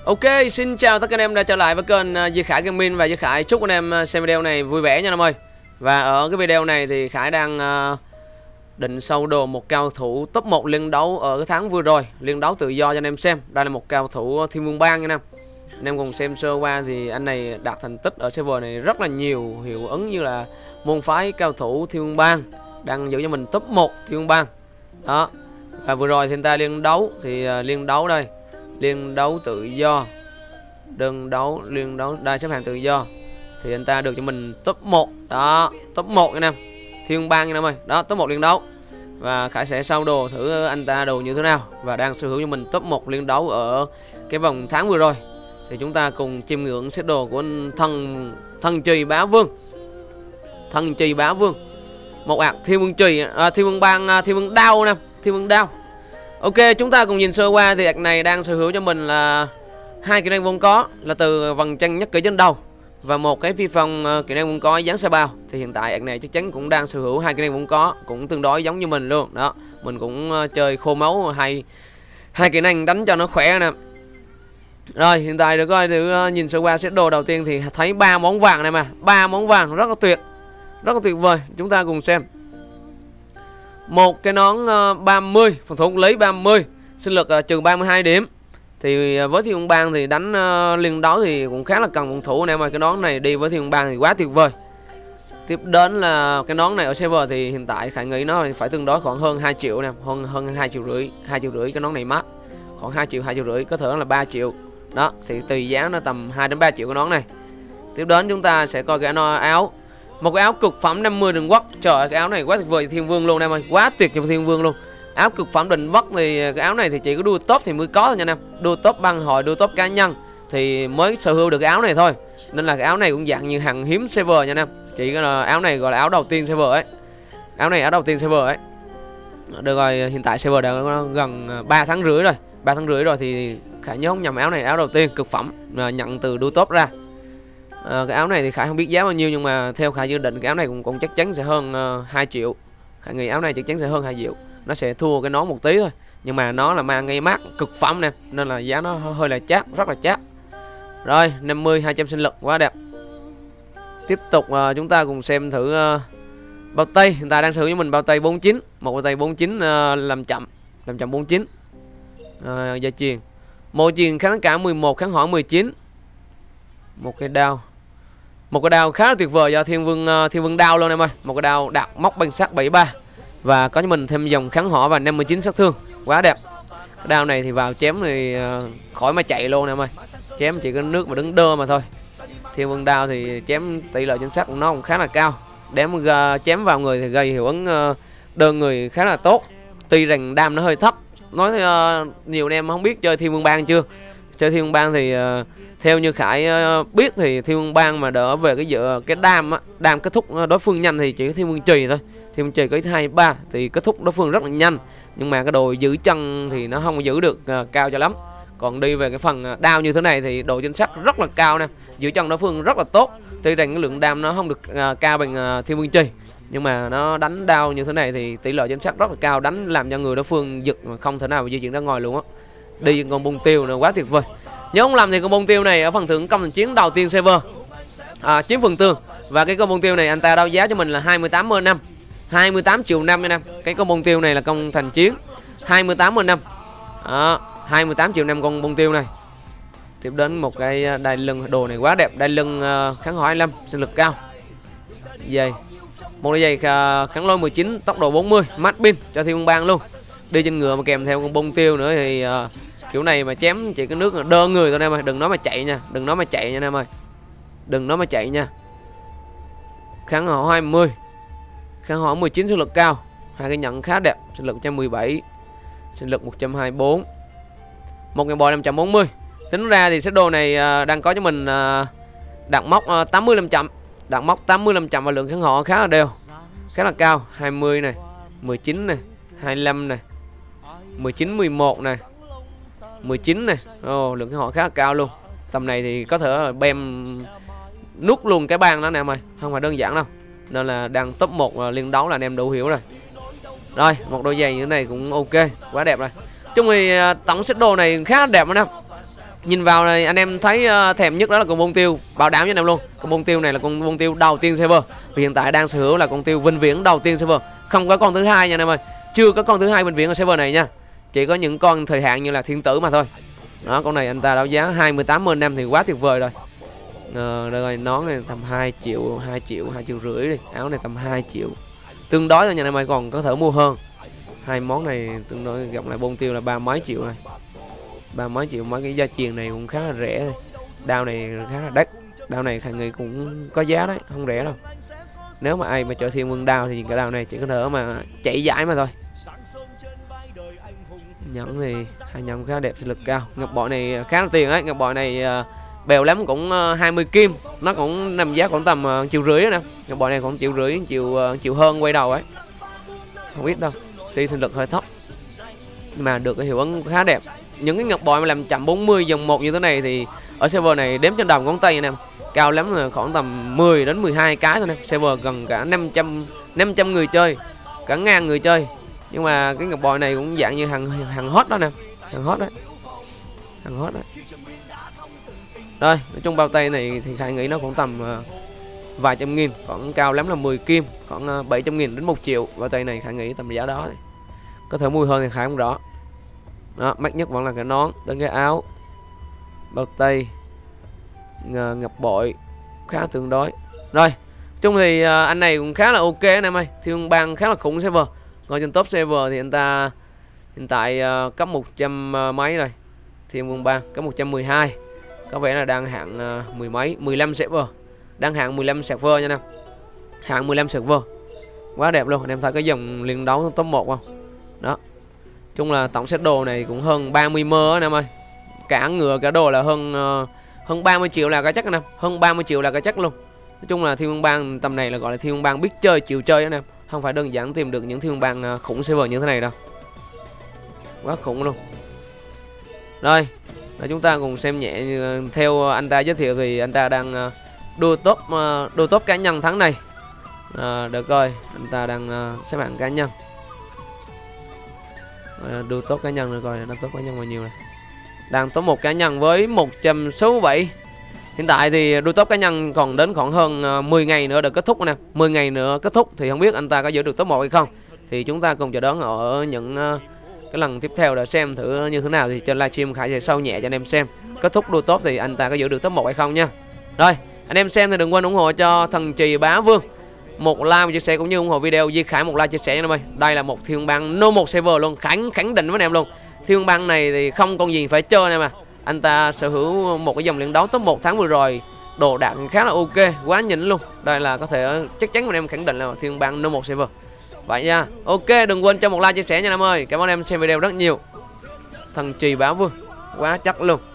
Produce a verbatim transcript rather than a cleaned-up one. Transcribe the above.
Ok, xin chào tất cả anh em đã trở lại với kênh Duy Khải Gaming và Duy Khải chúc anh em xem video này vui vẻ nha anh em ơi. Và ở cái video này thì Khải đang uh, định sâu đồ một cao thủ top một liên đấu ở cái tháng vừa rồi, liên đấu tự do cho anh em xem. Đây là một cao thủ Thiên Vương Bang nha anh em. Anh em cùng xem sơ qua thì anh này đạt thành tích ở server này rất là nhiều, hiệu ứng như là môn phái cao thủ Thiên Vương Bang, đang giữ cho mình top một Thiên Vương Bang. Đó. Và vừa rồi thì anh ta liên đấu thì uh, liên đấu đây. Liên đấu tự do, đơn đấu, liên đấu, đây xếp hạng tự do thì anh ta được cho mình top một. Đó, top một nha anh em, Thiên Vương Bang nha anh em ơi. Đó, top một liên đấu. Và Khải sẽ sau đồ thử anh ta đồ như thế nào. Và đang sở hữu cho mình top một liên đấu ở cái vòng tháng vừa rồi. Thì chúng ta cùng chiêm ngưỡng set đồ của anh thần thần trì bá vương. Thần trì bá vương. Một ạc Thiên Vương trì, à, Thiên Vương Bang, à, Thiên Vương đao nè, Thiên Vương đao. Ok, chúng ta cùng nhìn sơ qua thì ạc này đang sở hữu cho mình là hai kỹ năng vốn có là từ vầng chân nhất kỹ trên đầu và một cái phi phong uh, kỹ năng vốn có dán xe bao. Thì hiện tại ạc này chắc chắn cũng đang sở hữu hai kỹ năng vốn có, cũng tương đối giống như mình luôn. Đó, mình cũng uh, chơi khô máu hay hai kỹ năng đánh cho nó khỏe nè. Rồi, hiện tại được coi thử uh, nhìn sơ qua set đồ đầu tiên thì thấy ba món vàng này mà, ba món vàng rất là tuyệt. Rất là tuyệt vời. Chúng ta cùng xem. Một cái nón uh, ba mươi, phòng thủ lý ba mươi, sinh lực uh, trừ ba mươi hai điểm. Thì uh, với Thiên Vương Bang thì đánh uh, liên đấu thì cũng khá là cần phòng thủ nè mà. Cái nón này đi với Thiên Vương Bang thì quá tuyệt vời. Tiếp đến là cái nón này ở server thì hiện tại Khải nghĩ nó phải tương đối khoảng hơn hai triệu nè, hơn hơn hai triệu rưỡi, hai triệu rưỡi cái nón này mắc. Khoảng hai triệu, hai triệu rưỡi, có thể là ba triệu. Đó, thì tùy giá nó tầm hai đến ba triệu cái nón này. Tiếp đến chúng ta sẽ coi cái áo. Một cái áo cực phẩm năm mươi đường quốc. Trời ơi, cái áo này quá tuyệt vời Thiên Vương luôn em ơi, quá tuyệt cho Thiên Vương luôn. Áo cực phẩm định quốc thì cái áo này thì chỉ có đua top thì mới có thôi nha anh em. Đua top băng hội, đua top cá nhân thì mới sở hữu được cái áo này thôi. Nên là cái áo này cũng dạng như hàng hiếm server nha anh em. Chỉ là áo này gọi là áo đầu tiên server ấy. Áo này áo đầu tiên server ấy. Được rồi, hiện tại server đã gần ba tháng rưỡi rồi. ba tháng rưỡi rồi thì Khải nhớ không nhầm áo này áo đầu tiên cực phẩm nhận từ đua top ra. À, cái áo này thì Khải không biết giá bao nhiêu nhưng mà theo Khải dự định cái áo này cũng, cũng chắc chắn sẽ hơn uh, hai triệu. Khải nghĩ áo này chắc chắn sẽ hơn hai triệu. Nó sẽ thua cái nón một tí thôi. Nhưng mà nó là mang ngay mát cực phẩm nè, nên là giá nó hơi là chát, rất là chát. Rồi, năm mươi, hai trăm sinh lực, quá đẹp. Tiếp tục uh, chúng ta cùng xem thử uh, bao tay. Hiện tại đang sử dụng mình bao tay bốn mươi chín. Một bao tay bốn mươi chín uh, làm chậm, làm chậm bốn mươi chín. uh, Gia truyền một truyền kháng cả mười một, kháng hỏa mười chín. Một cái đao. Một cái đao khá là tuyệt vời do Thiên Vương uh, Thiên Vương đao luôn em ơi. Một cái đao đạt móc băng sắc bảy mươi ba. Và có cho mình thêm dòng kháng hỏa và năm mươi chín sát thương. Quá đẹp. Cái đao này thì vào chém thì uh, khỏi mà chạy luôn em ơi. Chém chỉ có nước mà đứng đơ mà thôi. Thiên Vương đao thì chém tỷ lệ chính xác của nó cũng khá là cao. Đếm uh, chém vào người thì gây hiệu ứng uh, đơn người khá là tốt. Tuy rằng đam nó hơi thấp. Nói uh, nhiều anh em không biết chơi Thiên Vương Bang chưa. Chơi Thiên Vương Bang thì uh, theo như Khải uh, biết thì Thiên Vương Bang mà đỡ về cái dự cái đam á, đam kết thúc đối phương nhanh thì chỉ có Thiên Vương Trì thôi. Thiên Vương Trì có hai ba thì kết thúc đối phương rất là nhanh. Nhưng mà cái đồ giữ chân thì nó không giữ được uh, cao cho lắm. Còn đi về cái phần đao như thế này thì độ chính xác rất là cao nè, giữ chân đối phương rất là tốt. Tuy rằng cái lượng đam nó không được uh, cao bằng uh, Thiên Vương Trì, nhưng mà nó đánh đao như thế này thì tỷ lệ chính xác rất là cao, đánh làm cho người đối phương giật mà không thể nào di chuyển ra ngoài luôn á. Đi con bông tiêu nó quá tuyệt vời. Nhớ không làm thì con bông tiêu này ở phần thưởng công thành chiến đầu tiên server à, chiếm phần tương. Và cái con bông tiêu này anh ta đấu giá cho mình là hai mươi tám mơ năm, hai mươi tám triệu năm nha năm. Cái con bông tiêu này là công thành chiến hai mươi tám mơ năm. Đó, hai mươi tám triệu năm con bông tiêu này. Tiếp đến một cái đai lưng, đồ này quá đẹp, đai lưng uh, kháng hỏa hai mươi lăm, sinh lực cao. Giày. Một đôi giày uh, kháng lôi mười chín, tốc độ bốn mươi, mát pin cho Thiên Vương Bang luôn. Đi trên ngựa mà kèm theo con bông tiêu nữa thì uh, kiểu này mà chém chỉ cái nước là đơ người thôi em ơi, đừng nói mà chạy nha, đừng nói mà chạy nha em ơi. Đừng nói mà chạy nha. Kháng hỏa hai mươi. Kháng hỏa mười chín, sinh lực cao. Hai cái nhận khá đẹp, sinh lực một trăm mười bảy, sinh lực một trăm hai mươi bốn. Một ngàn bò năm trăm bốn mươi. Tính ra thì set đồ này uh, đang có cho mình uh, đặt móc uh, tám mươi năm trăm. Đặt móc tám mươi năm trăm và lượng kháng hỏa khá là đều, khá là cao. Hai mươi này, mười chín này, hai mươi lăm này, mười chín, mười một này, mười chín này. Ồ, lượng kháng hỏa khá là cao luôn. Tầm này thì có thể bem nút luôn cái bang đó nè em ơi, không phải đơn giản đâu. Nên là đang top một uh, liên đấu là anh em đủ hiểu rồi. Rồi, một đôi giày như thế này cũng ok, quá đẹp rồi. Chung thì uh, tổng set đồ này khá là đẹp anh em. Nhìn vào này anh em thấy uh, thèm nhất đó là con bông tiêu, bảo đảm với anh em luôn. Con bông tiêu này là con bông tiêu đầu tiên server. Vì hiện tại đang sở hữu là con tiêu vĩnh viễn đầu tiên server, không có con thứ hai nha anh em ơi. Chưa có con thứ hai vĩnh viễn ở server này nha. Chỉ có những con thời hạn như là thiên tử mà thôi. Đó, con này anh ta đấu giá hai mươi tám năm thì quá tuyệt vời rồi. Ờ, rồi nón này tầm hai triệu, hai triệu, hai triệu rưỡi đi. Áo này tầm hai triệu. Tương đối thôi nha anh em ơi, còn có thể mua hơn. Hai món này tương đối gặp lại bông tiêu là ba mấy triệu này. Ba mấy triệu, mấy cái gia truyền này cũng khá là rẻ thôi. Đao này khá là đắt. Đao này Khải nghĩ cũng có giá đấy, không rẻ đâu. Nếu mà ai mà chở thiên vương đao thì cái đao này chỉ có thể mà chạy giải mà thôi. Nhẫn thì hai nhẫn khá đẹp, sinh lực cao. Ngọc bội này khá là tiền ấy, ngọc bội này uh, bèo lắm cũng uh, hai mươi kim, nó cũng nằm giá khoảng tầm uh, triệu rưỡi nè. Ngọc bội này cũng triệu rưỡi, triệu uh, triệu hơn quay đầu ấy, không ít đâu. Tuy sinh lực hơi thấp mà được cái hiệu ứng khá đẹp. Những cái ngọc bội mà làm một trăm bốn mươi dòng một như thế này thì ở server này đếm trên đầu ngón tay anh em, cao lắm là khoảng tầm mười đến mười hai cái thôi nè. Server gần cả năm trăm người chơi, cả ngàn người chơi. Nhưng mà cái ngọc bội này cũng dạng như hàng hàng hot đó nè, hàng hot đấy, hàng hot đấy. Rồi, nói chung bao tay này thì Khải nghĩ nó cũng tầm uh, vài trăm nghìn, khoảng cao lắm là mười kim, khoảng uh, bảy trăm nghìn đến một triệu. Bao tay này Khải nghĩ tầm giá đó này. Có thể mua hơn thì Khải không rõ. Đó, mắc nhất vẫn là cái nón đến cái áo, bao tay, ngọc bội khá tương đối. Rồi, chung thì uh, anh này cũng khá là ok anh em ơi. Thiên bang khá là khủng server. Còn trên top server thì anh ta hiện tại uh, cấp một trăm uh, mấy rồi. Thiên vương bang cấp một trăm mười hai. Có vẻ là đang hạng uh, mười mấy, mười lăm server. Đang hạng mười lăm server nha anh em. Hạng mười lăm server. Quá đẹp luôn. Anh em thấy cái dòng liên đấu top một không? Đó. Chung là tổng set đồ này cũng hơn ba mươi mơ anh em ơi. Cả ngựa cả đồ là hơn uh, hơn ba mươi triệu là cái chắc anh em. Hơn ba mươi triệu là cái chắc luôn. Nói chung là thiên vương bang tầm này là gọi là thiên vương bang biết chơi, chịu chơi anh em. Không phải đơn giản tìm được những thiên vương bang uh, khủng server như thế này đâu. Quá khủng luôn. Rồi, và chúng ta cùng xem nhẹ. Theo anh ta giới thiệu thì anh ta đang uh, đua top uh, đua top cá nhân tháng này. uh, Được rồi, anh ta đang uh, xếp hạng cá nhân. uh, Đua top cá nhân rồi coi, nó top cá nhân bao nhiêu này. Đang top một cá nhân với một trăm sáu mươi bảy. Hiện tại thì đua top cá nhân còn đến khoảng hơn uh, mười ngày nữa để kết thúc nè. mười ngày nữa kết thúc thì không biết anh ta có giữ được top một hay không. Thì chúng ta cùng chờ đón ở những uh, cái lần tiếp theo để xem thử như thế nào. Thì trên livestream Khải sẽ sâu nhẹ cho anh em xem kết thúc đua top thì anh ta có giữ được top một hay không nha. Rồi, anh em xem thì đừng quên ủng hộ cho thần Trì Bá Vương một like, một chia sẻ cũng như ủng hộ video Di Khải một like chia sẻ nha em ơi. Đây là một thiên bang no một server luôn, khẳng khẳng định với anh em luôn. Thiên bang này thì không còn gì phải chơi này mà. Anh ta sở hữu một cái dòng luyện đấu top một tháng vừa rồi, đồ đạc khá là ok, quá nhỉnh luôn. Đây là có thể chắc chắn anh em khẳng định là thiên bang no một server. Vậy nha. Ok, đừng quên cho một like chia sẻ nha anh em ơi. Cảm ơn em xem video rất nhiều. Thần Trì Bá Vương quá chắc luôn.